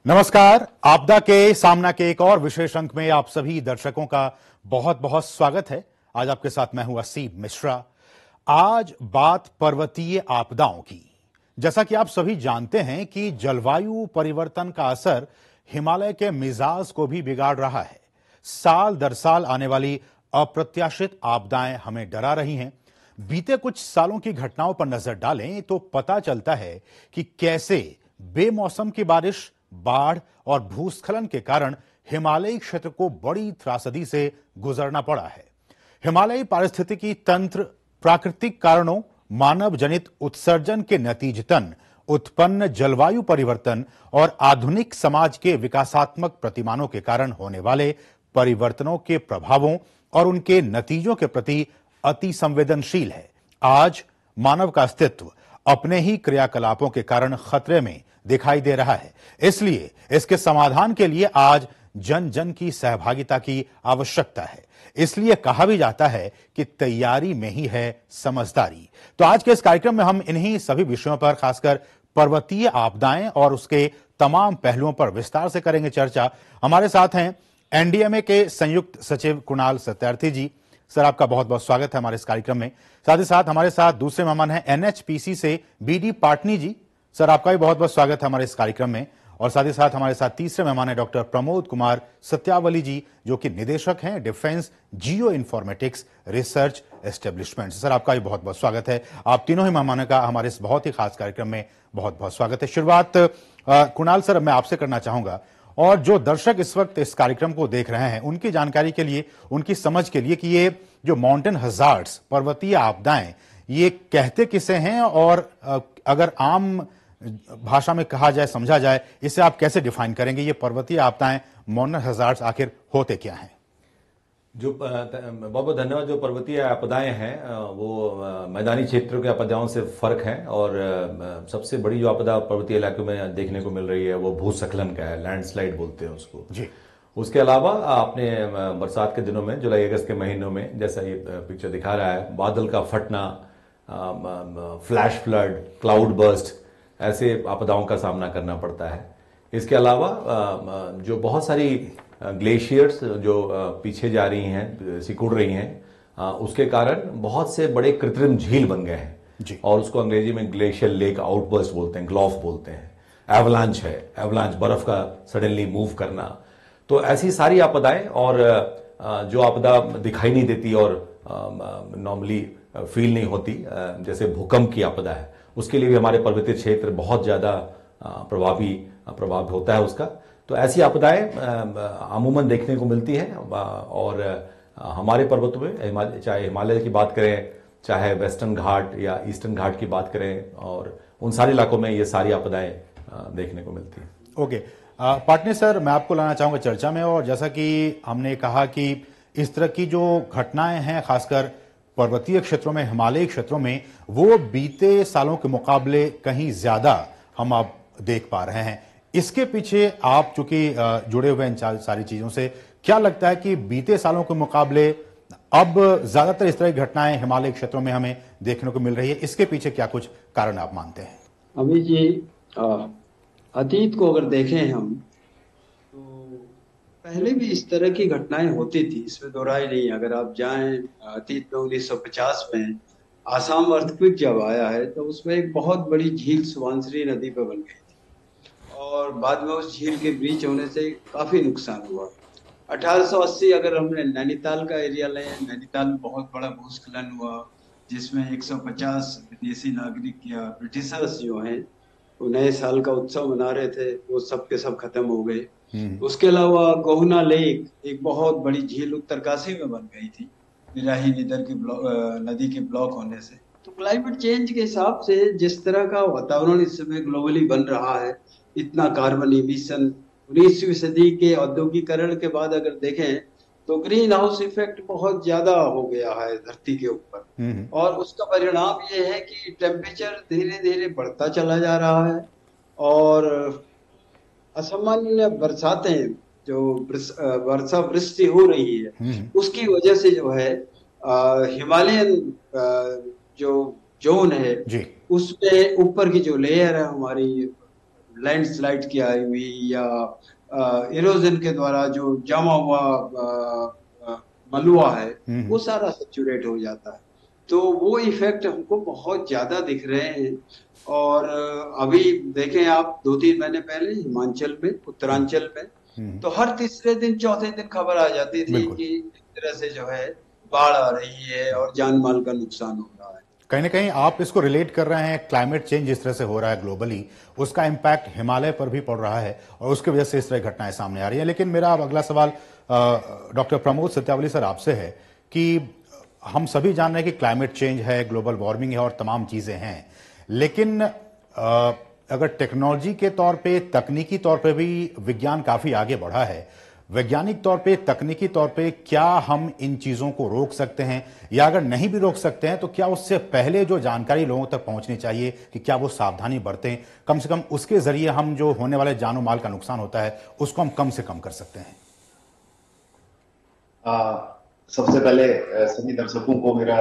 नमस्कार। आपदा के सामना के एक और विशेष अंक में आप सभी दर्शकों का बहुत बहुत स्वागत है। आज आपके साथ मैं हूं असीम मिश्रा। आज बात पर्वतीय आपदाओं की। जैसा कि आप सभी जानते हैं कि जलवायु परिवर्तन का असर हिमालय के मिजाज को भी बिगाड़ रहा है। साल दर साल आने वाली अप्रत्याशित आपदाएं हमें डरा रही हैं। बीते कुछ सालों की घटनाओं पर नजर डालें तो पता चलता है कि कैसे बेमौसम की बारिश, बाढ़ और भूस्खलन के कारण हिमालयी क्षेत्र को बड़ी त्रासदी से गुजरना पड़ा है। हिमालयी पारिस्थितिकी तंत्र प्राकृतिक कारणों, मानव जनित उत्सर्जन के नतीजतन उत्पन्न जलवायु परिवर्तन और आधुनिक समाज के विकासात्मक प्रतिमानों के कारण होने वाले परिवर्तनों के प्रभावों और उनके नतीजों के प्रति अति संवेदनशील है। आज मानव का अस्तित्व अपने ही क्रियाकलापों के कारण खतरे में दिखाई दे रहा है। इसलिए इसके समाधान के लिए आज जन जन की सहभागिता की आवश्यकता है। इसलिए कहा भी जाता है कि तैयारी में ही है समझदारी। तो आज के इस कार्यक्रम में हम इन्हीं सभी विषयों पर, खासकर पर्वतीय आपदाएं और उसके तमाम पहलुओं पर विस्तार से करेंगे चर्चा। हमारे साथ हैं एनडीएमए के संयुक्त सचिव कुणाल सत्यार्थी जी। सर, आपका बहुत बहुत स्वागत है हमारे इस कार्यक्रम में। साथ ही साथ हमारे साथ दूसरे मेहमान हैं एनएचपीसी से बीडी पाटनी जी। सर, आपका भी बहुत बहुत स्वागत है हमारे इस कार्यक्रम में। और साथ ही साथ हमारे साथ तीसरे मेहमान हैं डॉक्टर प्रमोद कुमार सत्यावली जी, जो कि निदेशक हैं defence geoinformatics research establishment. Sir, आपका भी बहुत बहुत स्वागत है। आप तीनों ही मेहमानों का हमारे इस बहुत ही खास कार्यक्रम में बहुत बहुत स्वागत है। शुरुआत कुणाल सर मैं आपसे करना चाहूंगा, और जो दर्शक इस वक्त इस कार्यक्रम को देख रहे हैं उनकी जानकारी के लिए, उनकी समझ के लिए कि ये जो माउंटेन हजार्ड्स, पर्वतीय आपदाएं, ये कहते किसे हैं, और अगर आम भाषा में कहा जाए, समझा जाए, इसे आप कैसे डिफाइन करेंगे? ये पर्वतीय आपदाएं, माउंटेन हजार्ड्स आखिर होते क्या हैं? जो बहुत बहुत धन्यवाद। जो पर्वतीय आपदाएं हैं वो मैदानी क्षेत्रों के आपदाओं से फर्क है, और सबसे बड़ी जो आपदा पर्वतीय इलाकों में देखने को मिल रही है वो भूस्खलन का है, लैंडस्लाइड बोलते हैं उसको जी। उसके अलावा आपने बरसात के दिनों में, जुलाई अगस्त के महीनों में, जैसा ये पिक्चर दिखा रहा है, बादल का फटना, फ्लैश फ्लड, क्लाउड बर्स्ट, ऐसे आपदाओं का सामना करना पड़ता है। इसके अलावा जो बहुत सारी ग्लेशियर्स जो पीछे जा रही हैं, सिकुड़ रही हैं, उसके कारण बहुत से बड़े कृत्रिम झील बन गए हैं, और उसको अंग्रेजी में ग्लेशियर लेक आउटबर्स्ट बोलते हैं, ग्लॉफ बोलते हैं। एवलांच है, एवलांच, बर्फ का सडनली मूव करना। तो ऐसी सारी आपदाएं, और जो आपदा दिखाई नहीं देती और नॉर्मली फील नहीं होती, जैसे भूकंप की आपदा है, उसके लिए भी हमारे पर्वतीय क्षेत्र बहुत ज्यादा प्रभाव होता है उसका। तो ऐसी आपदाएं अमूमन देखने को मिलती है, और हमारे पर्वतों में, चाहे हिमालय की बात करें, चाहे वेस्टर्न घाट या ईस्टर्न घाट की बात करें, और उन सारे इलाकों में ये सारी आपदाएं देखने को मिलती है। ओके, पाटनी सर, मैं आपको लाना चाहूंगा चर्चा में। और जैसा कि हमने कहा कि इस तरह की जो घटनाएं हैं, खासकर पर्वतीय क्षेत्रों में, हिमालयी क्षेत्रों में, वो बीते सालों के मुकाबले कहीं ज्यादा हम अब देख पा रहे हैं। इसके पीछे आप चूंकि जुड़े हुए इन सारी चीजों से, क्या लगता है कि बीते सालों के मुकाबले अब ज्यादातर इस तरह की घटनाएं हिमालय क्षेत्रों में हमें देखने को मिल रही है? इसके पीछे क्या कुछ कारण आप मानते हैं? अभी जी, अतीत को अगर देखें हम, तो पहले भी इस तरह की घटनाएं होती थी, इसमें दो राय नहीं। अगर आप जाएं अतीत में, 1950 में आसाम अर्थक्वेक जब आया है, तो उसमें एक बहुत बड़ी झील सुबनसिरी नदी पर बन गई थी, और बाद में उस झील के ब्रीच होने से काफी नुकसान हुआ। 1880 अगर हमने नैनीताल का एरिया लें, नैनीताल में बहुत बड़ा भूस्खलन हुआ, जिसमें 150 विदेशी नागरिक या ब्रिटिशर्स जो हैं वो नए साल का उत्सव मना रहे थे, वो सब के सब खत्म हो गए। उसके अलावा गोहना लेक, एक बहुत बड़ी झील उत्तरकाशी में बन गई थी, बिराही नदी के ब्लॉक होने से। तो क्लाइमेट चेंज के हिसाब से जिस तरह का वातावरण इस समय ग्लोबली बन रहा है, इतना कार्बन इमिशन, 19वीं सदी के औद्योगिकरण के बाद अगर देखें तो ग्रीन हाउस इफेक्ट बहुत ज्यादा हो गया है धरती के ऊपर, और उसका परिणाम ये है कि टेम्परेचर धीरे धीरे बढ़ता चला जा रहा है, और असामान्य बरसातें, जो वर्षा वृष्टि हो रही है, उसकी वजह से जो है हिमालयन जो जोन है, उसमें ऊपर की जो लेयर है हमारी लैंडस्लाइड की आई हुई या इरोजन के द्वारा जो जमा हुआ मलबा है वो सारा सैचुरेट हो जाता है। तो वो इफेक्ट हमको बहुत ज्यादा दिख रहे हैं। और अभी देखें आप 2-3 महीने पहले हिमाचल में, उत्तरांचल में तो हर तीसरे दिन चौथे दिन खबर आ जाती थी कि इस तरह से जो है बाढ़ आ रही है और जान माल का नुकसान हो रहा है। कहीं ना कहीं आप इसको रिलेट कर रहे हैं, क्लाइमेट चेंज जिस तरह से हो रहा है ग्लोबली, उसका इम्पैक्ट हिमालय पर भी पड़ रहा है और उसकी वजह से इस तरह घटनाएं सामने आ रही हैं। लेकिन मेरा अब अगला सवाल डॉक्टर प्रमोद सत्यावली सर आपसे है कि हम सभी जान रहे हैं कि क्लाइमेट चेंज है, ग्लोबल वार्मिंग है और तमाम चीजें हैं, लेकिन अगर टेक्नोलॉजी के तौर पे, तकनीकी तौर पे भी विज्ञान काफी आगे बढ़ा है, वैज्ञानिक तौर पे, तकनीकी तौर पे क्या हम इन चीजों को रोक सकते हैं, या अगर नहीं भी रोक सकते हैं तो क्या उससे पहले जो जानकारी लोगों तक पहुंचनी चाहिए कि क्या वो सावधानी बरतें, कम से कम उसके जरिए हम जो होने वाले जानो माल का नुकसान होता है उसको हम कम से कम कर सकते हैं? सबसे पहले सभी दर्शकों को मेरा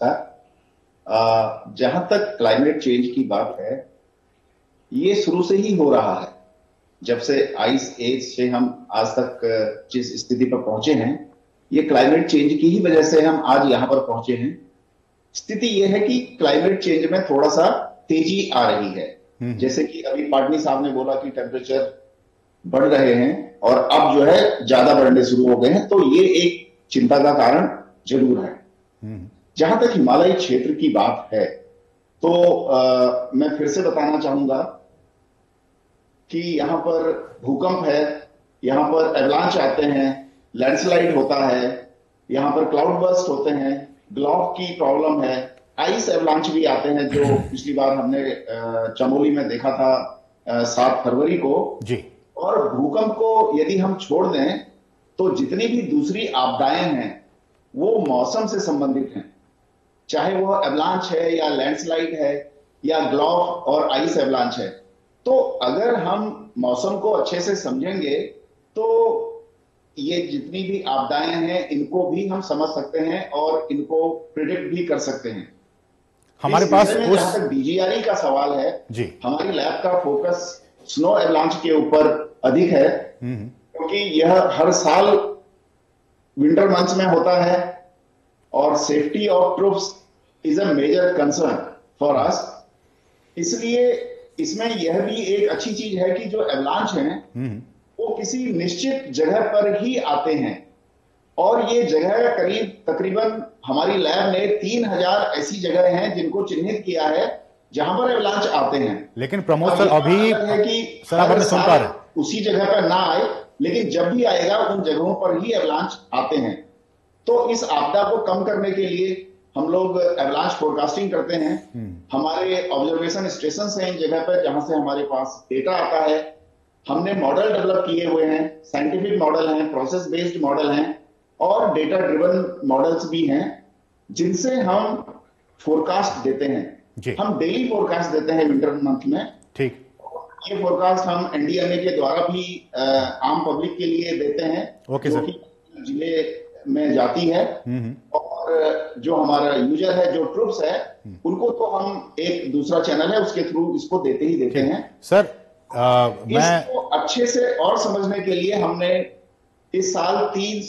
नमस्कार। जहां तक क्लाइमेट चेंज की बात है, ये शुरू से ही हो रहा है। जब से आइस एज से हम आज तक जिस स्थिति पर पहुंचे हैं, ये क्लाइमेट चेंज की ही वजह से हम आज यहां पर पहुंचे हैं। स्थिति ये है कि क्लाइमेट चेंज में थोड़ा सा तेजी आ रही है। जैसे कि अभी पाटनी साहब ने बोला कि टेम्परेचर बढ़ रहे हैं और अब जो है ज्यादा बढ़ने शुरू हो गए हैं, तो ये एक चिंता का कारण जरूर है। जहां तक हिमालयी क्षेत्र की बात है तो मैं फिर से बताना चाहूंगा कि यहाँ पर भूकंप है, यहाँ पर एवलांच आते हैं, लैंडस्लाइड होता है, यहाँ पर क्लाउड बर्स्ट होते हैं, ग्लॉफ की प्रॉब्लम है, आइस एवलांच भी आते हैं जो पिछली बार हमने चमोली में देखा था 7 फरवरी को जी। और भूकंप को यदि हम छोड़ दें तो जितनी भी दूसरी आपदाएं हैं वो मौसम से संबंधित हैं, चाहे वो एवलांच है या लैंडस्लाइड है या ग्लॉफ और आइस एवलांच है। तो अगर हम मौसम को अच्छे से समझेंगे तो ये जितनी भी आपदाएं हैं इनको भी हम समझ सकते हैं और इनको प्रिडिक्ट भी कर सकते हैं। हमारे पास जहां तक बीजीआरई का सवाल है जी, हमारी लैब का फोकस स्नो एवलांच के ऊपर अधिक है क्योंकि यह हर साल विंटर मंथ्स में होता है और safety of troops is a major concern for us. इसलिए इसमें यह भी एक अच्छी चीज है कि जो एवलांच हैं वो किसी निश्चित जगह पर ही आते हैं और ये जगह तकरीबन हमारी लैब ने 3000 ऐसी जगह हैं जिनको चिन्हित किया है जहां पर एवलांच आते हैं। लेकिन प्रमोद सर अभी है कि सर आप सुन पा रहे उसी जगह पर ना आए, लेकिन जब भी आएगा उन जगहों पर ही एवलांच आते हैं। तो इस आपदा को कम करने के लिए हम लोग एवलांच फोरकास्टिंग करते हैं। हमारे ऑब्जर्वेशन स्टेशन हैं इन जगह पर जहां से हमारे पास डेटा आता है। हमने मॉडल डेवलप किए हुए हैं, साइंटिफिक मॉडल हैं, प्रोसेस बेस्ड मॉडल हैं और डेटा ड्रिवन मॉडल्स भी हैं जिनसे हम फोरकास्ट देते हैं। हम डेली फोरकास्ट देते हैं विंटर मंथ में। ठीक, ये फोरकास्ट हम एनडीएमए के द्वारा भी आम पब्लिक के लिए देते हैं। ओके सर, जिले में जाती है और जो हमारा यूजर है, जो ट्रूप्स है, उनको तो हम एक दूसरा चैनल है उसके थ्रू इसको देते ही देते हैं। सर इसको अच्छे से और समझने के लिए हमने इस साल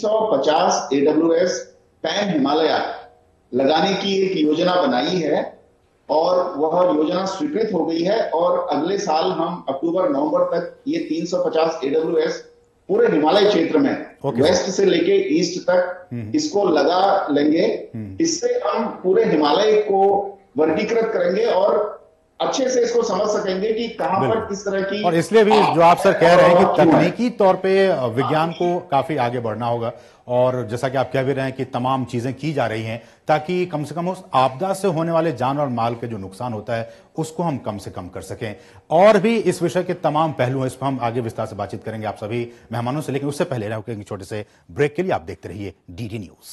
350 AWS पैन हिमालय लगाने की एक योजना बनाई है और वह योजना स्वीकृत हो गई है और अगले साल हम अक्टूबर-नवंबर तक ये 350 AWS पूरे हिमालय क्षेत्र में वेस्ट से लेके ईस्ट तक इसको लगा लेंगे। इससे हम पूरे हिमालय को वर्गीकृत करेंगे और अच्छे से इसको समझ सकेंगे कि कहां पर किस तरह की। और इसलिए भी जो आप सर कह रहे हैं कि तकनीकी तौर पे विज्ञान को काफी आगे बढ़ना होगा और जैसा कि आप कह भी रहे हैं कि तमाम चीजें की जा रही हैं ताकि कम से कम उस आपदा से होने वाले जान और माल के जो नुकसान होता है उसको हम कम से कम कर सकें। और भी इस विषय के तमाम पहलू हैं, इस पर हम आगे विस्तार से बातचीत करेंगे आप सभी मेहमानों से, लेकिन उससे पहले रुकेंगे छोटे से ब्रेक के लिए। आप देखते रहिए डीडी न्यूज।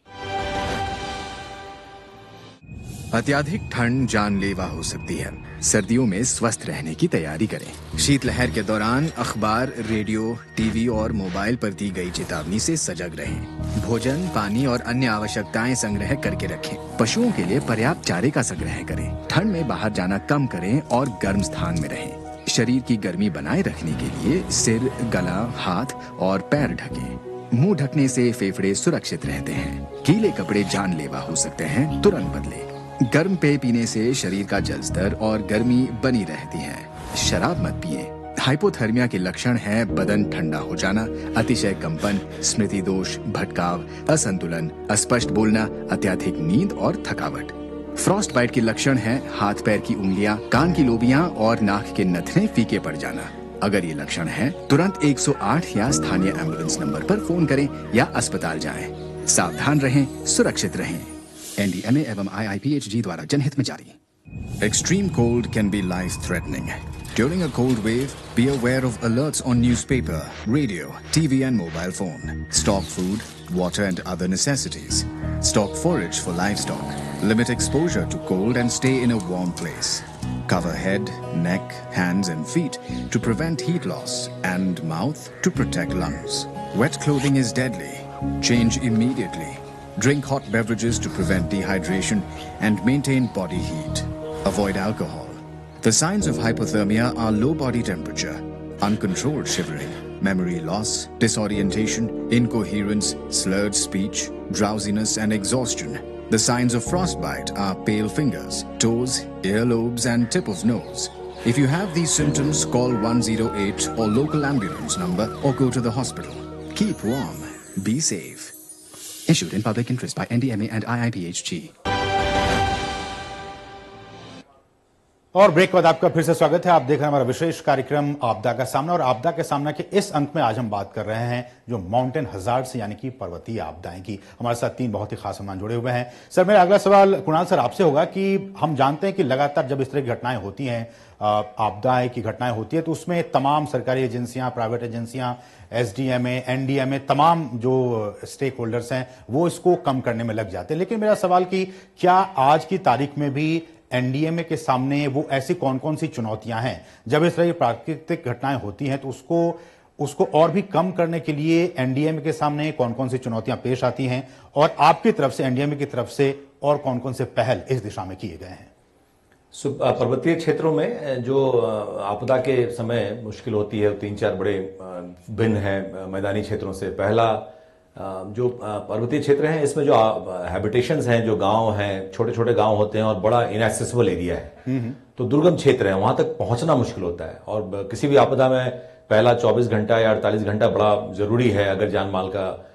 अत्याधिक ठंड जानलेवा हो सकती है। सर्दियों में स्वस्थ रहने की तैयारी करें। शीतलहर के दौरान अखबार, रेडियो, टीवी और मोबाइल पर दी गई चेतावनी से सजग रहें। भोजन, पानी और अन्य आवश्यकताएं संग्रह करके रखें। पशुओं के लिए पर्याप्त चारे का संग्रह करें। ठंड में बाहर जाना कम करें और गर्म स्थान में रहें। शरीर की गर्मी बनाए रखने के लिए सिर, गला, हाथ और पैर ढकें। मुंह ढकने से फेफड़े सुरक्षित रहते हैं। गीले कपड़े जानलेवा हो सकते हैं, तुरंत बदलें। गर्म पेय पीने से शरीर का जल स्तर और गर्मी बनी रहती है। शराब मत पिए। हाइपोथर्मिया के लक्षण हैं बदन ठंडा हो जाना, अतिशय कंपन, स्मृति दोष, भटकाव, असंतुलन, अस्पष्ट बोलना, अत्यधिक नींद और थकावट। फ्रॉस्ट बाइट के लक्षण हैं हाथ पैर की उंगलियां, कान की लोबियां और नाक के नथने फीके पड़ जाना। अगर ये लक्षण हैं, तुरंत 108 या स्थानीय एम्बुलेंस नंबर पर फोन करें या अस्पताल जाएं। सावधान रहें, सुरक्षित रहें। एनडीएमए एवं IIPHG द्वारा जनहित में जारी। Extreme cold can be life-threatening. During a cold wave, be aware of alerts on newspaper, radio, TV and mobile phone. Stock food, water and other necessities. Stock forage for livestock. Limit exposure to cold and stay in a warm place. Cover head, neck, hands and feet to prevent heat loss and mouth to protect lungs. Wet clothing is deadly. Change immediately. Drink hot beverages to prevent dehydration and maintain body heat. Avoid alcohol. The signs of hypothermia are low body temperature, uncontrolled shivering, memory loss, disorientation, incoherence, slurred speech, drowsiness and exhaustion. The signs of frostbite are pale fingers, toes, earlobes and tip of nose. If you have these symptoms, call 108 or local ambulance number or go to the hospital. Keep warm. Be safe. Issued in public interest by NDMA and IIPHG. और break के बाद आपका फिर से स्वागत है। आप देख रहे हैं हमारा विशेष कार्यक्रम आपदा का सामना, और आपदा के सामना के इस अंक में आज हम बात कर रहे हैं जो माउंटेन हजार्ड्स यानी कि पर्वतीय आपदाएं की। हमारे साथ तीन बहुत ही खास मेहमान जुड़े हुए हैं। सर, मेरा अगला सवाल कुणाल सर आपसे होगा कि हम जानते हैं कि लगातार जब इस तरह की घटनाएं होती हैं, आपदाएं की घटनाएं होती है, तो उसमें तमाम सरकारी एजेंसियां, प्राइवेट एजेंसियां, SDMA, NDMA, तमाम जो स्टेक होल्डर्स हैं वो इसको कम करने में लग जाते हैं। लेकिन मेरा सवाल कि क्या आज की तारीख में भी NDMA के सामने वो ऐसी कौन कौन सी चुनौतियां हैं जब इस तरह की प्राकृतिक घटनाएं होती हैं, तो उसको और भी कम करने के लिए NDMA के सामने कौन कौन सी चुनौतियां पेश आती हैं, और आपकी तरफ से, NDMA की तरफ से और कौन कौन से पहल इस दिशा में किए गए हैं? पर्वतीय क्षेत्रों में जो आपदा के समय मुश्किल होती है, 3-4 बड़े भिन्न हैं मैदानी क्षेत्रों से। पहला जो पर्वतीय क्षेत्र है, इसमें जो हैबिटेशंस हैं, जो गांव हैं, छोटे छोटे गांव होते हैं और बड़ा इनएक्सेसिबल एरिया है, तो दुर्गम क्षेत्र है, वहां तक पहुंचना मुश्किल होता है। और किसी भी आपदा में पहला 24 घंटा या 48 घंटा बड़ा जरूरी है अगर जान माल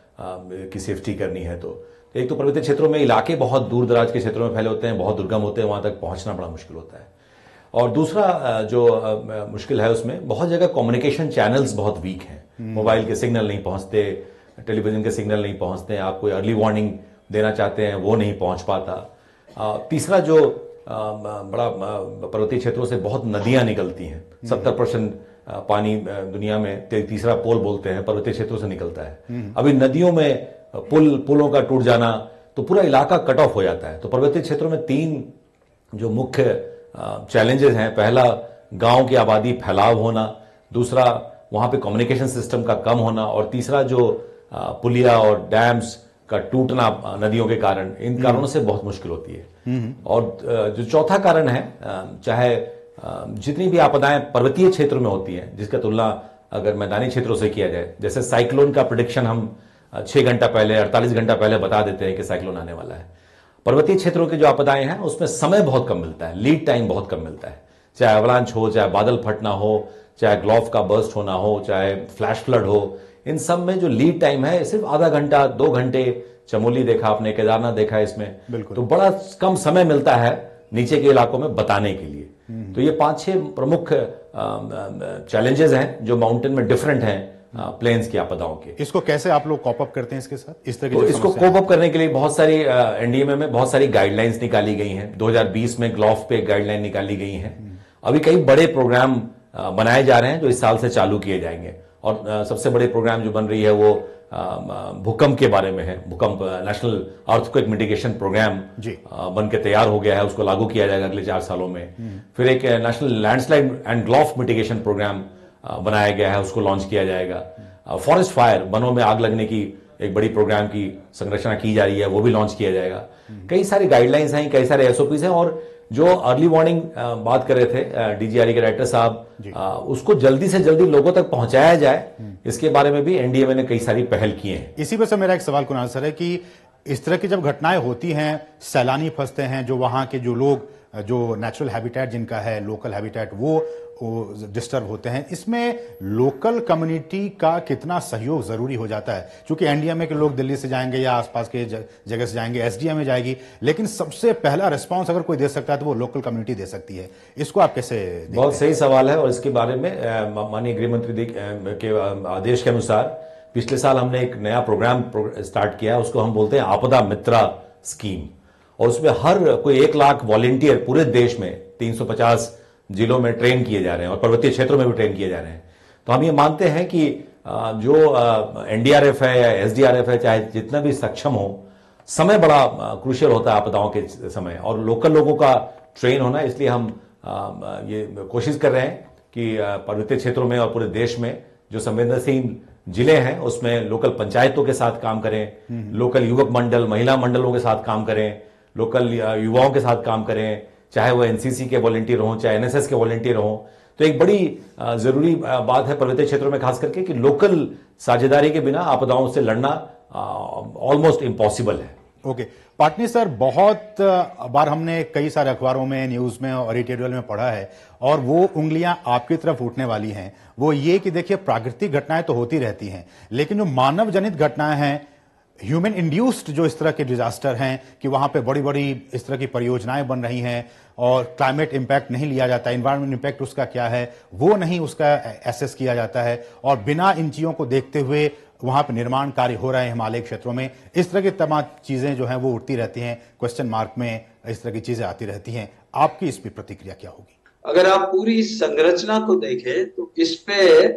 की सेफ्टी करनी है। तो एक तो पर्वतीय क्षेत्रों में इलाके बहुत दूर दराज के क्षेत्रों में फैले होते हैं, बहुत दुर्गम होते हैं, वहां तक पहुंचना बड़ा मुश्किल होता है। और दूसरा जो मुश्किल है, उसमें बहुत जगह कम्युनिकेशन चैनल्स बहुत वीक हैं। मोबाइल के सिग्नल नहीं पहुंचते, टेलीविजन के सिग्नल नहीं पहुंचते, आप कोई अर्ली वार्निंग देना चाहते हैं वो नहीं पहुंच पाता। तीसरा जो बड़ा पर्वतीय क्षेत्रों से बहुत नदियां निकलती हैं, 70% पानी दुनिया में, तीसरा पोल बोलते हैं, पर्वतीय क्षेत्रों से निकलता है। अभी नदियों में पुलों का टूट जाना, तो पूरा इलाका कट ऑफ हो जाता है। तो पर्वतीय क्षेत्रों में 3 जो मुख्य चैलेंजेस हैं, पहला गांव की आबादी फैलाव होना, दूसरा वहां पे कम्युनिकेशन सिस्टम का कम होना, और तीसरा जो पुलिया और डैम्स का टूटना नदियों के कारण, इन कारणों से बहुत मुश्किल होती है। और जो चौथा कारण है, चाहे जितनी भी आपदाएं पर्वतीय क्षेत्र में होती हैं, जिसका तुलना अगर मैदानी क्षेत्रों से किया जाए, जैसे साइक्लोन का प्रेडिक्शन हम 6 घंटा पहले, 48 घंटा पहले बता देते हैं कि साइक्लोन आने वाला है। पर्वतीय क्षेत्रों की जो आपदाएं हैं उसमें समय बहुत कम मिलता है, लीड टाइम बहुत कम मिलता है। चाहे अवलांच हो, चाहे बादल फटना हो, चाहे ग्लोव का बर्स्ट होना हो, चाहे फ्लैश फ्लड हो, इन सब में जो लीड टाइम है सिर्फ आधा घंटा, 2 घंटे। चमोली देखा आपने, केदारनाथ देखा, इसमें तो बड़ा कम समय मिलता है नीचे के इलाकों में बताने के लिए। तो ये 5-6 प्रमुख चैलेंजेस हैं जो माउंटेन में डिफरेंट हैं प्लेन्स की आपदाओं के। इसको कैसे आप लोग कॉप अप करते हैं इसके साथ? इस तरह तो इसको कोप अप करने के लिए बहुत सारी NDMA में बहुत सारी गाइडलाइंस निकाली गई हैं। 2020 में ग्लोव पे गाइडलाइन निकाली गई है। अभी कई बड़े प्रोग्राम बनाए जा रहे हैं जो इस साल से चालू किए जाएंगे। और सबसे बड़े प्रोग्राम जो बन रही है वो भूकंप के बारे में है। भूकंप नेशनल अर्थक्वेक मिटिगेशन प्रोग्राम बन के तैयार हो गया है, उसको लागू किया जाएगा अगले 4 सालों में। फिर एक नेशनल लैंडस्लाइड एंड ग्लोव मिटिगेशन प्रोग्राम बनाया गया है, उसको लॉन्च किया जाएगा। फॉरेस्ट फायर, वनों में आग लगने की एक बड़ी प्रोग्राम की संरचना की जा रही है, वो भी लॉन्च किया जाएगा। कई सारी गाइडलाइंस हैं, कई सारे SOPs हैं। और जो अर्ली वार्निंग बात कर रहे थे डीजीआरई के डायरेक्टर साहब, उसको जल्दी से जल्दी लोगों तक पहुंचाया जाए, इसके बारे में भी एनडीएमए ने कई सारी पहल की हैं। इसी वजह से मेरा एक सवाल कुणाल सर है कि इस तरह की जब घटनाएं होती हैं, सैलानी फंसते हैं, जो वहां के जो लोग जो नेचुरल हैबिटेट जिनका है, लोकल हैबिटेट, वो डिस्टर्ब होते हैं, इसमें लोकल कम्युनिटी का कितना सहयोग जरूरी हो जाता है? क्योंकि एनडीएमए के लोग दिल्ली से जाएंगे या आसपास के जगह से जाएंगे, एसडीएमए जाएगी, लेकिन सबसे पहला रिस्पांस अगर कोई दे सकता है तो वो लोकल कम्युनिटी दे सकती है। इसको आप कैसे देखते हैं? बहुत सही सवाल है, और इसके बारे में माननीय गृह मंत्री के आदेश के अनुसार पिछले साल हमने एक नया प्रोग्राम स्टार्ट किया है, उसको हम बोलते हैं आपदा मित्रा स्कीम, और उसमें हर कोई 1 लाख वॉलेंटियर पूरे देश में 350 जिलों में ट्रेन किए जा रहे हैं, और पर्वतीय क्षेत्रों में भी ट्रेन किए जा रहे हैं। तो हम ये मानते हैं कि जो एनडीआरएफ है या एसडीआरएफ है, चाहे जितना भी सक्षम हो, समय बड़ा क्रूशियल होता है आपदाओं के समय, और लोकल लोगों का ट्रेन होना, इसलिए हम ये कोशिश कर रहे हैं कि पर्वतीय क्षेत्रों में और पूरे देश में जो संवेदनशील जिले हैं उसमें लोकल पंचायतों के साथ काम करें, लोकल युवक मंडल, महिला मंडलों के साथ काम करें, लोकल युवाओं के साथ काम करें, चाहे वो एनसीसी के वॉलंटियर हों, चाहे एनएसएस के वॉलंटियर हों। तो एक बड़ी जरूरी बात है पर्वतीय क्षेत्रों में खास करके कि लोकल साझेदारी के बिना आपदाओं से लड़ना ऑलमोस्ट इम्पॉसिबल है। ओके, पाटनी सर, बहुत बार हमने कई सारे अखबारों में, न्यूज में और एडिटोरियल में पढ़ा है, और वो उंगलियां आपकी तरफ उठने वाली हैं, वो ये कि देखिए प्राकृतिक घटनाएं तो होती रहती हैं, लेकिन जो मानव जनित घटनाएं हैं, ह्यूमन इंड्यूस्ड जो इस तरह के डिजास्टर हैं, कि वहां पे बड़ी बड़ी इस तरह की परियोजनाएं बन रही हैं और क्लाइमेट इंपैक्ट नहीं लिया जाता, एनवायरमेंट इंपैक्ट उसका क्या है वो नहीं उसका एसेस किया जाता है, और बिना इन चीजों को देखते हुए वहां पर निर्माण कार्य हो रहे हैं हिमालय क्षेत्रों में, इस तरह की तमाम चीजें जो हैं वो उठती रहती हैं, क्वेश्चन मार्क में इस तरह की चीजें आती रहती हैं। आपकी इस पर प्रतिक्रिया क्या होगी? अगर आप पूरी संरचना को देखें तो इस पे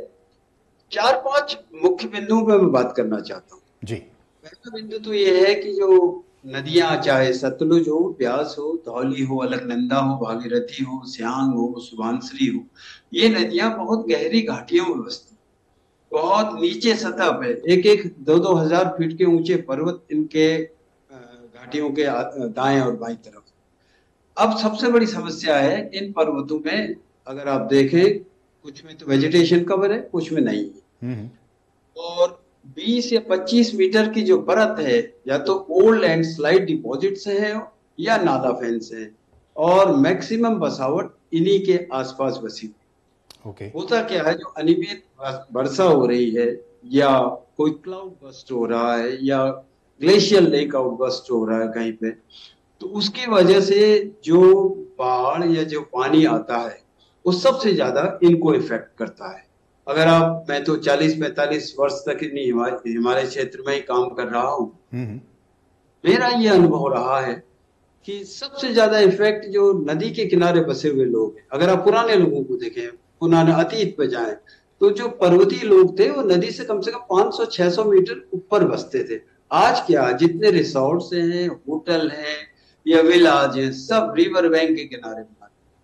4-5 मुख्य बिंदुओं पे मैं बात करना चाहता हूँ जी। पहला बिंदु तो ये है कि जो नदियां, चाहे सतलुज हो, ब्यास हो, धौली हो, अलकनंदा हो, भागीरथी हो, सियांग हो, सुबनसिरी हो, ये नदियां बहुत गहरी घाटियों में बसती, बहुत नीचे सतह पे, 1-2 हजार फीट के ऊंचे पर्वत इनके घाटियों के दाएं और बाईं तरफ। अब सबसे बड़ी समस्या है इन पर्वतों में, अगर आप देखें, कुछ में तो वेजिटेशन कवर है, कुछ में नहीं है, और 20 या 25 मीटर की जो परत है, या तो ओल्ड लैंड स्लाइड डिपॉजिट से है या नाला फैन से है, और मैक्सिमम बसावट इन्हीं के आसपास बसी हुई। ओके। होता क्या है, जो अनियमित वर्षा हो रही है, या कोई क्लाउड बस्ट हो रहा है, या ग्लेशियल लेक आउट बस्ट हो रहा है कहीं पे, तो उसकी वजह से जो बाढ़ या जो पानी आता है वो सबसे ज्यादा इनको इफेक्ट करता है। अगर मैं तो 40-45 वर्ष तक हिमालय क्षेत्र में ही काम कर रहा हूँ, मेरा ये अनुभव रहा है कि सबसे ज्यादा इफेक्ट जो नदी के किनारे बसे हुए लोग हैं। अगर आप पुराने लोगों को देखें, पुराने अतीत पे जाएं, तो जो पर्वतीय लोग थे वो नदी से कम 500-600 मीटर ऊपर बसते थे। आज क्या, जितने रिसोर्ट्स हैं, होटल हैं या विलाज हैं, सब रिवर बैंक के किनारे बना।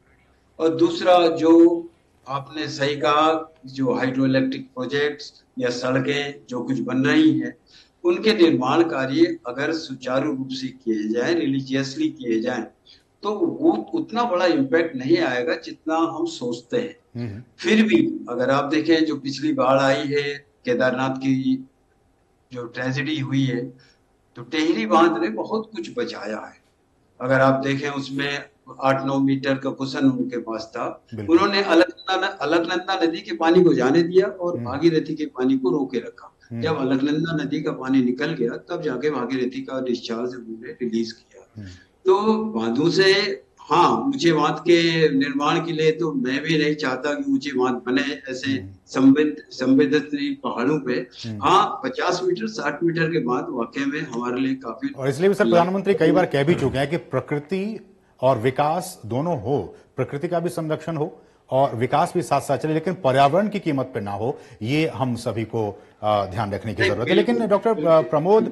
और दूसरा, जो आपने सही कहा, जो हाइड्रो इलेक्ट्रिक प्रोजेक्ट्स या सड़कें जो कुछ बन रही हैं, उनके निर्माण कार्य अगर सुचारू रूप से किए जाए, रिलीजियसली किए जाएं, तो वो उतना बड़ा इम्पैक्ट नहीं आएगा जितना हम सोचते हैं। फिर भी अगर आप देखें, जो पिछली बाढ़ आई है, केदारनाथ की जो ट्रेजेडी हुई है, तो टेहरी बांध ने बहुत कुछ बचाया है। अगर आप देखें, उसमें 8-9 मीटर का कुशन उनके पास था, उन्होंने अलकनंदा नदी के पानी को जाने दिया और भागीरथी के पानी को रोके रखा। जब अलकनंदा नदी का पानी निकल गया, तब जाके भागीरथी का डिस्चार्ज उन्होंने रिलीज किया। तो बांधों से, हाँ, ऊंचे बांध के निर्माण के लिए तो मैं भी नहीं चाहता कि ऊंचे बांध बने ऐसे संवेदनशील पहाड़ों पे। हाँ, 50 मीटर 60 मीटर के बाद वाकई में हमारे लिए काफी, और इसलिए भी सर प्रधानमंत्री कई बार कह भी चुके हैं कि प्रकृति और विकास दोनों हो, प्रकृति का भी संरक्षण हो और विकास भी साथ साथ चले, लेकिन पर्यावरण की कीमत पे ना हो, ये हम सभी को ध्यान रखने की जरूरत है। लेकिन डॉक्टर प्रमोद,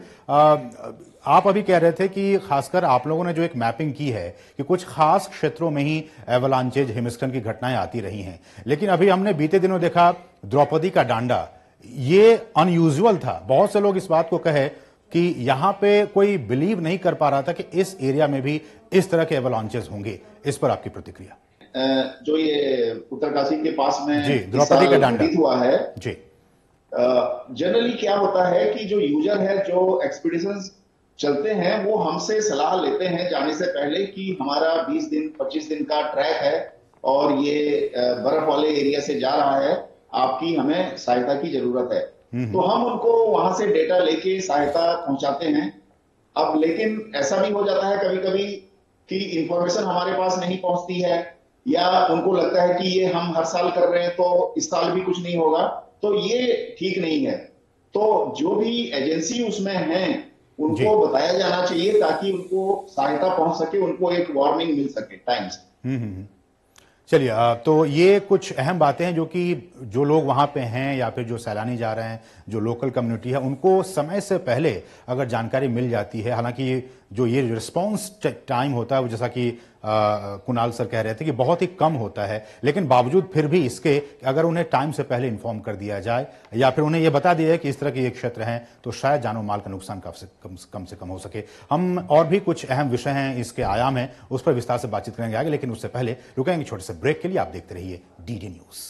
आप अभी कह रहे थे कि खासकर आप लोगों ने जो एक मैपिंग की है कि कुछ खास क्षेत्रों में ही एवलांचेज, हिमस्खलन की घटनाएं आती रही हैं, लेकिन अभी हमने बीते दिनों देखा द्रौपदी का डांडा, ये अनयूजुअल था। बहुत से लोग इस बात को कहे कि यहां पे कोई बिलीव नहीं कर पा रहा था कि इस एरिया में भी इस तरह के एवलांचेस होंगे। इस पर आपकी प्रतिक्रिया? जो ये उत्तरकाशी के पास में जी, द्रौपदी का डांडा हुआ है जी, जनरली क्या होता है कि जो यूजर है, जो एक्सपीडिशंस चलते हैं, वो हमसे सलाह लेते हैं जाने से पहले कि हमारा 20 दिन 25 दिन का ट्रैक है और ये बर्फ वाले एरिया से जा रहा है, आपकी हमें सहायता की जरूरत है। तो हम उनको वहां से डेटा लेके सहायता पहुंचाते हैं। अब लेकिन ऐसा भी हो जाता है कभी कभी कि इंफॉर्मेशन हमारे पास नहीं पहुंचती है, या उनको लगता है कि ये हम हर साल कर रहे हैं तो इस साल भी कुछ नहीं होगा, तो ये ठीक नहीं है। तो जो भी एजेंसी उसमें है उनको बताया जाना चाहिए ताकि उनको सहायता पहुंच सके, उनको एक वार्निंग मिल सके टाइम से। चलिए, तो ये कुछ अहम बातें हैं जो कि जो लोग वहां पे हैं या फिर जो सैलानी जा रहे हैं, जो लोकल कम्युनिटी है, उनको समय से पहले अगर जानकारी मिल जाती है। हालांकि जो ये रिस्पांस टाइम होता है, जैसा कि कुणाल सर कह रहे थे कि बहुत ही कम होता है, लेकिन बावजूद फिर भी इसके अगर उन्हें टाइम से पहले इन्फॉर्म कर दिया जाए या फिर उन्हें यह बता दिया जाए कि इस तरह के ये क्षेत्र हैं, तो शायद जानो माल का नुकसान कम से कम हो सके। हम और भी कुछ अहम विषय हैं, इसके आयाम हैं, उस पर विस्तार से बातचीत करेंगे आगे, लेकिन उससे पहले रुकेंगे छोटे से ब्रेक के लिए। आप देखते रहिए डीडी न्यूज।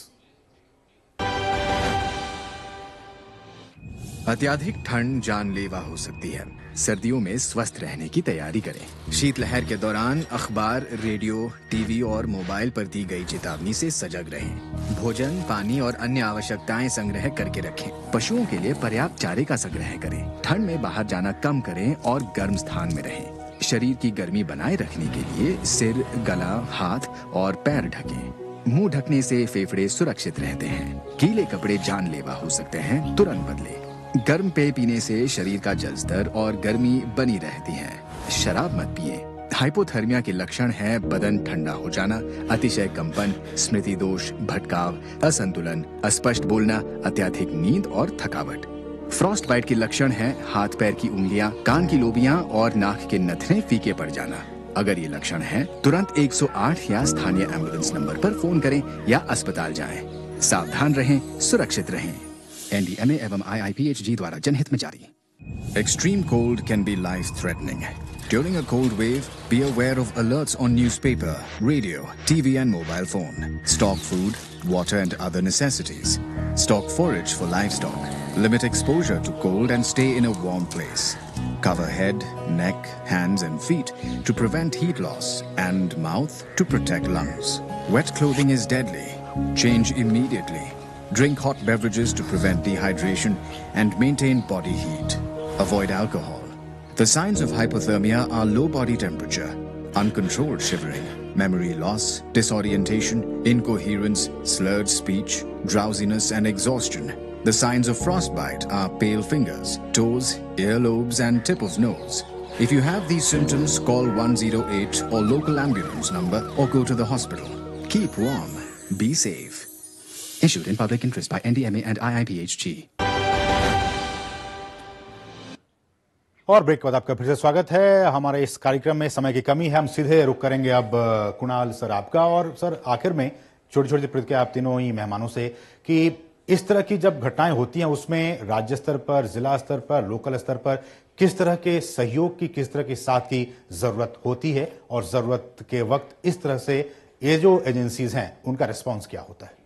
अत्यधिक ठंड जानलेवा हो सकती है। सर्दियों में स्वस्थ रहने की तैयारी करें। शीतलहर के दौरान अखबार, रेडियो, टीवी और मोबाइल पर दी गई चेतावनी से सजग रहें। भोजन, पानी और अन्य आवश्यकताएं संग्रह करके रखें। पशुओं के लिए पर्याप्त चारे का संग्रह करें। ठंड में बाहर जाना कम करें और गर्म स्थान में रहें। शरीर की गर्मी बनाए रखने के लिए सिर, गला, हाथ और पैर ढकें। मुंह ढकने से फेफड़े सुरक्षित रहते हैं। गीले कपड़े जानलेवा हो सकते हैं, तुरंत बदलें। गर्म पेय पीने से शरीर का जल स्तर और गर्मी बनी रहती है। शराब मत पिए। हाइपोथर्मिया के लक्षण है बदन ठंडा हो जाना, अतिशय कंपन, स्मृति दोष, भटकाव, असंतुलन, अस्पष्ट बोलना, अत्यधिक नींद और थकावट। फ्रॉस्ट बाइट के लक्षण है हाथ पैर की उंगलियां, कान की लोबियां और नाक के नथने फीके पड़ जाना। अगर ये लक्षण है, तुरंत 108 या स्थानीय एम्बुलेंस नंबर पर फोन करें या अस्पताल जाएं। सावधान रहें, सुरक्षित रहें। NDMA एवं IIPHG द्वारा जनहित में जारी। Extreme cold can be life-threatening. During a cold wave, be aware of alerts on newspaper, radio, TV and mobile phone. Stock food, water and other necessities. Stock forage for livestock. Limit exposure to cold and stay in a warm place. Cover head, neck, hands and feet to prevent heat loss and mouth to protect lungs. Wet clothing is deadly. Change immediately. Drink hot beverages to prevent dehydration and maintain body heat. Avoid alcohol. The signs of hypothermia are low body temperature, uncontrolled shivering, memory loss, disorientation, incoherence, slurred speech, drowsiness and exhaustion. The signs of frostbite are pale fingers, toes, earlobes and tip of nose. If you have these symptoms, call 108 or local ambulance number or go to the hospital. Keep warm. Be safe. Issued in public interest by NDMA and IIPHG. और break के बाद आपका फिर से स्वागत है। हमारे इस कार्यक्रम में समय की कमी है, हम सीधे रुक करेंगे अब कुणाल सर आपका। और सर, आखिर में छोटी छोटी प्रतिक्रिया आप तीनों ही मेहमानों से कि इस तरह की जब घटनाएं होती हैं उसमें राज्य स्तर पर, जिला स्तर पर, लोकल स्तर पर किस तरह के सहयोग की, किस तरह की साथ की जरूरत होती है, और जरूरत के वक्त इस तरह से ये जो एजेंसीज हैं उनका रिस्पॉन्स क्या होता है?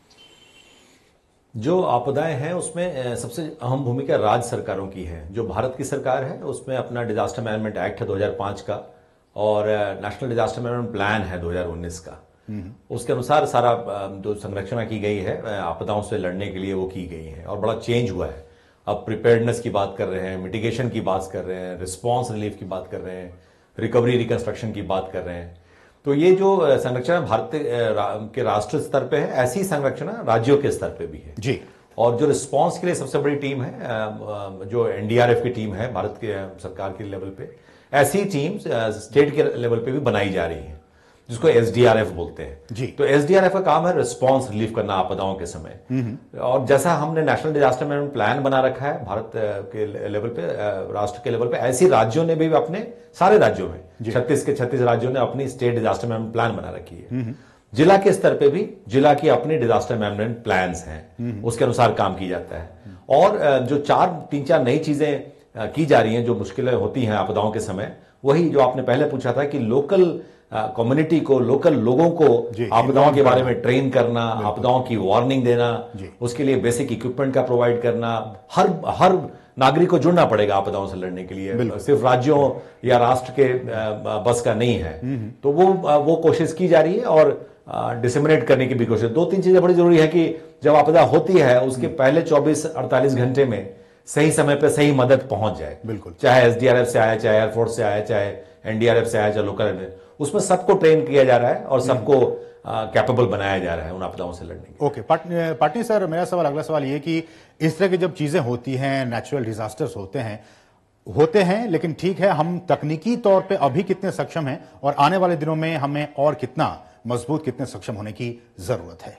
जो आपदाएं हैं उसमें सबसे अहम भूमिका राज्य सरकारों की है। जो भारत की सरकार है उसमें अपना डिजास्टर मैनेजमेंट एक्ट है 2005 का, और नेशनल डिजास्टर मैनेजमेंट प्लान है 2019 का। उसके अनुसार सारा जो संरचना की गई है आपदाओं से लड़ने के लिए वो की गई है, और बड़ा चेंज हुआ है। अब प्रिपेयर्डनेस की बात कर रहे हैं, मिटिगेशन की बात कर रहे हैं, रिस्पॉन्स रिलीफ की बात कर रहे हैं, रिकवरी रिकंस्ट्रक्शन की बात कर रहे हैं। तो ये जो संरचना भारत के राष्ट्र स्तर पे है, ऐसी संरचना राज्यों के स्तर पे भी है जी। और जो रिस्पांस के लिए सबसे बड़ी टीम है, जो एनडीआरएफ की टीम है भारत के सरकार के लेवल पे, ऐसी टीम स्टेट के लेवल पे भी बनाई जा रही है, जिसको एसडीआरएफ बोलते हैं जी। तो एसडीआरएफ का काम है रिस्पांस रिलीफ करना आपदाओं के समय। और जैसा हमने नेशनल डिजास्टर मैनेजमेंट प्लान बना रखा है भारत के लेवल पे, राष्ट्र के लेवल पे, ऐसी राज्यों ने भी अपने सारे राज्यों में 36 के 36 राज्यों ने अपनी स्टेट डिजास्टर मैनेजमेंट प्लान बना रखी है। जिला के स्तर पे भी जिला की अपनी डिजास्टर मैनेजमेंट प्लान्स हैं, उसके अनुसार काम किया जाता है। और जो 3-4 नई चीजें की जा रही हैं, जो मुश्किलें होती हैं आपदाओं के समय, वही जो आपने पहले पूछा था कि लोकल कम्युनिटी को, लोकल लोगों को आपदाओं के बारे में ट्रेन करना, आपदाओं की वार्निंग देना, उसके लिए बेसिक इक्विपमेंट का प्रोवाइड करना। हर नागरिक को जुड़ना पड़ेगा आपदाओं से लड़ने के लिए, सिर्फ राज्यों या राष्ट्र के बस का नहीं है। तो वो कोशिश की जा रही है और डिसेमिनेट करने की भी कोशिश। 2-3 चीजें बड़ी जरूरी है कि जब आपदा होती है उसके पहले 24-48 घंटे में सही समय पे सही मदद पहुंच जाए। बिल्कुल, चाहे एसडीआरएफ से आया, चाहे एयरफोर्स से आया, चाहे एनडीआरएफ से आया, चाहे लोकल, उसमें सबको ट्रेन किया जा रहा है और सबको कैपेबल बनाया जा रहा है उन आपदाओं से लड़ने के। ओके, पाटनी सर, मेरा अगला सवाल ये कि इस तरह की जब चीजें होती हैं, नेचुरल डिजास्टर्स होते हैं, लेकिन ठीक है, हम तकनीकी तौर पे अभी कितने सक्षम हैं और आने वाले दिनों में हमें और कितना मजबूत, कितने सक्षम होने की जरूरत है?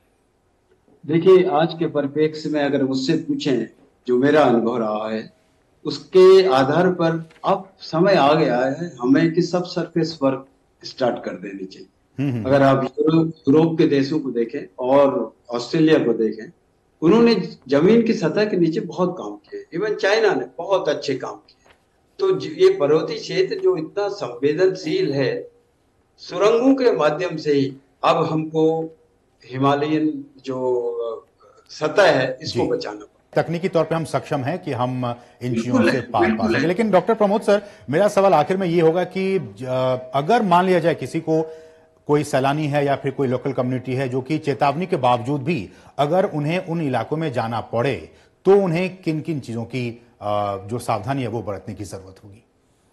देखिए, आज के परिप्रेक्ष्य में अगर मुझसे पूछें, जो मेरा अनुभव रहा है उसके आधार पर अब समय आ गया है हमें कि सब सरफेस वर्क स्टार्ट कर देनी चाहिए। अगर आप यूरोप के देशों को देखें और ऑस्ट्रेलिया को देखें, उन्होंने जमीन की सतह के नीचे बहुत काम किए। इवन चाइना ने बहुत अच्छे काम किए। तो ये पर्वतीय क्षेत्र जो इतना संवेदनशील है, सुरंगों के माध्यम से ही अब हमको हिमालयन जो सतह है इसको बचाना। तकनीकी तौर पे हम सक्षम हैं कि हम इन चीजों से पार पा सकें। लेकिन डॉक्टर प्रमोद सर, मेरा सवाल आखिर में ये होगा कि अगर मान लिया जाए किसी को, कोई सैलानी है या फिर कोई लोकल कम्युनिटी है जो कि चेतावनी के बावजूद भी अगर उन्हें उन इलाकों में जाना पड़े, तो उन्हें किन किन चीजों की जो सावधानी है वो बरतने की जरूरत होगी?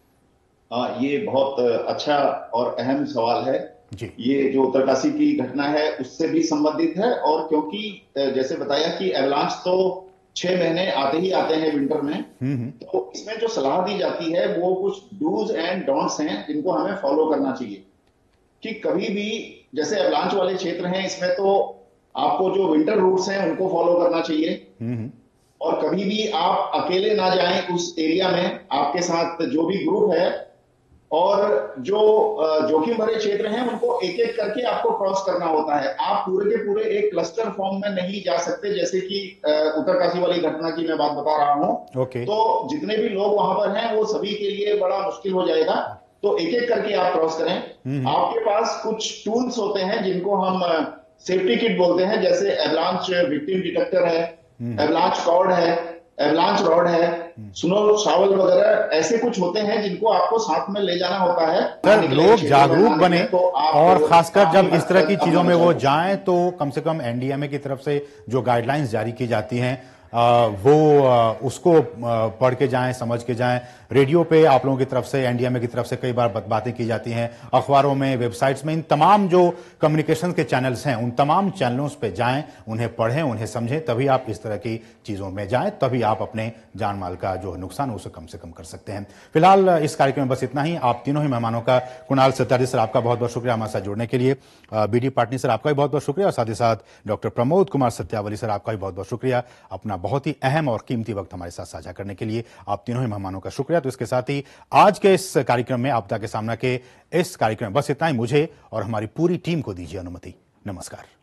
ये बहुत अच्छा और अहम सवाल है जी। ये जो उत्तरकाशी की घटना है उससे भी संबंधित है, और क्योंकि जैसे बताया कि एवलांच तो 6 महीने आते ही आते हैं विंटर में, तो इसमें जो सलाह दी जाती है वो कुछ डूज एंड डोंट्स हैं जिनको हमें फॉलो करना चाहिए। कि कभी भी, जैसे एवलांच वाले क्षेत्र हैं, इसमें तो आपको जो विंटर रूट्स हैं उनको फॉलो करना चाहिए, और कभी भी आप अकेले ना जाएं उस एरिया में, आपके साथ जो भी ग्रुप है, और जो जोखिम भरे क्षेत्र हैं उनको एक एक करके आपको क्रॉस करना होता है। आप पूरे के पूरे एक क्लस्टर फॉर्म में नहीं जा सकते, जैसे कि उत्तरकाशी वाली घटना की मैं बात बता रहा हूं। तो जितने भी लोग वहां पर हैं वो सभी के लिए बड़ा मुश्किल हो जाएगा, तो एक एक करके आप क्रॉस करें। आपके पास कुछ टूल्स होते हैं जिनको हम सेफ्टी किट बोलते हैं, जैसे एवलांच विक्टिम डिटेक्टर है, एवलांच कॉर्ड है, एवलांच रॉड है, स्नो शावल वगैरह, ऐसे कुछ होते हैं जिनको आपको साथ में ले जाना होता है। सर, लोग जागरूक बने, और खासकर जब इस तरह की चीजों में वो जाएं, तो कम से कम एनडीएमए की तरफ से जो गाइडलाइंस जारी की जाती हैं वो उसको पढ़ के जाएं, समझ के जाएं। रेडियो पे आप लोगों की तरफ से, एनडीएमए की तरफ से कई बार बातें की जाती हैं, अखबारों में, वेबसाइट्स में, इन तमाम जो कम्युनिकेशन के चैनल्स हैं उन तमाम चैनलों पे जाएं, उन्हें पढ़ें, उन्हें समझें, तभी आप इस तरह की चीजों में जाएं, तभी आप अपने जान माल का जो नुकसान है उसे कम से कम कर सकते हैं। फिलहाल इस कार्यक्रम में बस इतना ही। आप तीनों ही मेहमानों का, कुणाल सत्यार्थी सर आपका बहुत बहुत शुक्रिया हमारे साथ जुड़ने के लिए, बीडी पाटनी सर आपका भी बहुत बहुत शुक्रिया, और साथ ही साथ डॉक्टर प्रमोद कुमार सत्यावली सर आपका भी बहुत बहुत शुक्रिया अपना बहुत ही अहम और कीमती वक्त हमारे साथ साझा करने के लिए। आप तीनों ही मेहमानों का शुक्रिया। तो इसके साथ ही आज के इस कार्यक्रम में, आपदा के सामना के इस कार्यक्रम में बस इतना ही। मुझे और हमारी पूरी टीम को दीजिए अनुमति। नमस्कार।